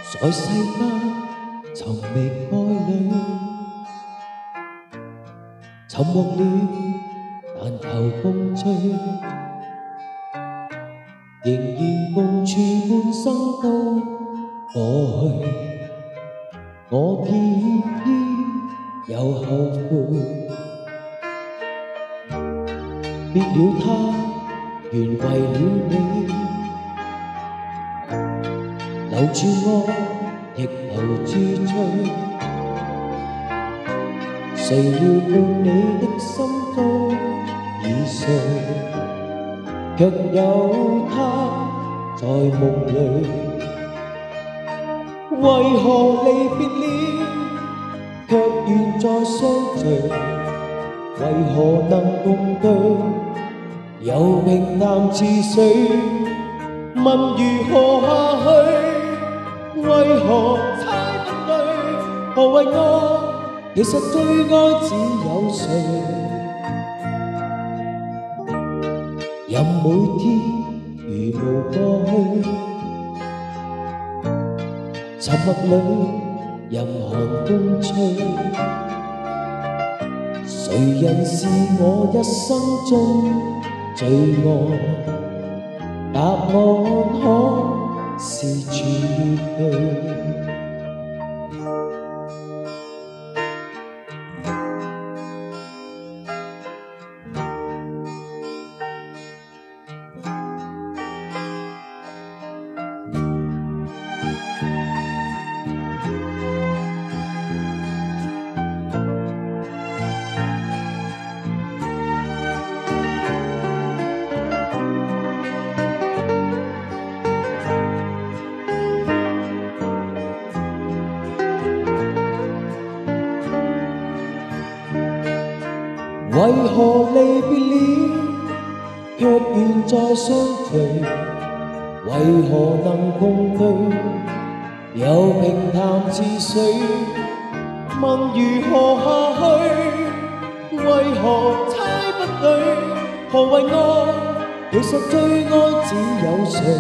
在世間尋覓愛侶，沉默了，但求共聚，仍然共處半生都過去。我偏偏又後悔，別了他，原為了你。留住我，亦留住醉。誰料伴你的心中已睡，卻有他在夢裏。為何離別了，卻願再相聚？為何能共對，又平淡似水？問如何下去？為何猜不對？何謂愛？其實最愛只有誰？任每天如無過去，沉默裏任寒風吹。誰人是我一生中最愛？答案可是絕對。為何離別了，卻願再相聚？為何能共對，又平淡似水？問如何下去？為何猜不對？何謂愛？其實最愛只有誰？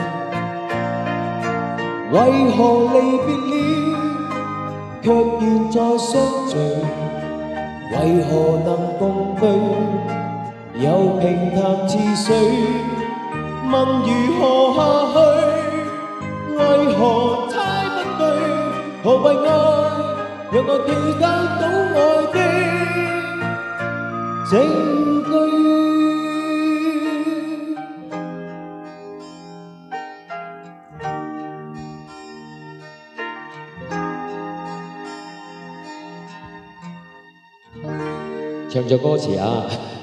為何離別了，卻願再相聚？為何能共對，又平淡似水？問如何下去？為何猜不對？何謂愛？讓我記得到愛的證據。唱咗歌詞啊！